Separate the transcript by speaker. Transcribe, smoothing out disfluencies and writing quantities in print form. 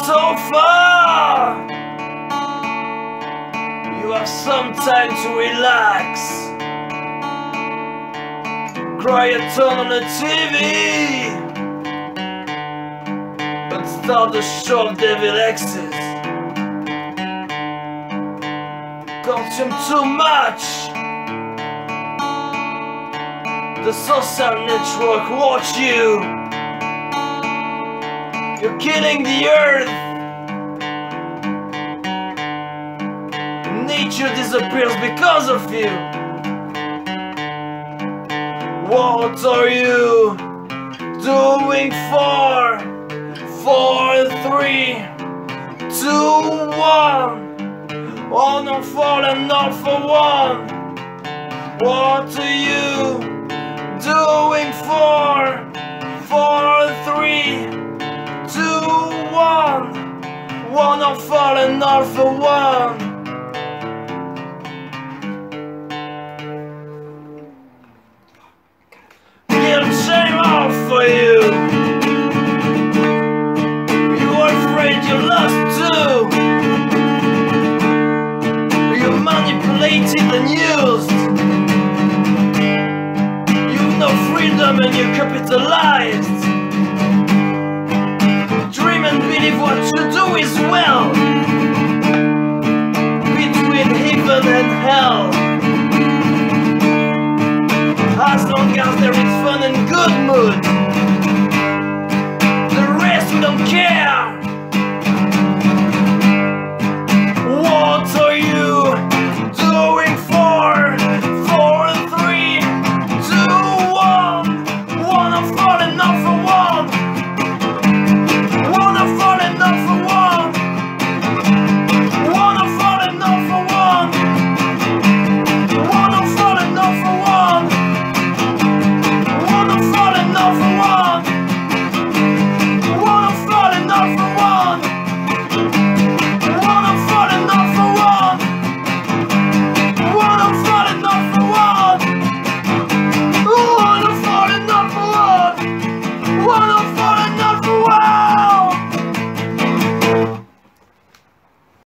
Speaker 1: so far. You have some time to relax. Cry a ton on the TV, but start the show of Devil X's. Consume too much. The social network watch you. You're killing the earth. Nature disappears because of you. What are you doing? 4, 4, 3, 2, 1. On or fallen, not for one. What are you doing? 4, 4, 3, 2, 1. One or fallen, not for one. Guilt, shame off for you. You are afraid you lost too. Manipulated and used. You've no freedom and you're capitalized. Dream and believe what you do is well. Between heaven and hell. As long as there is fun and good mood.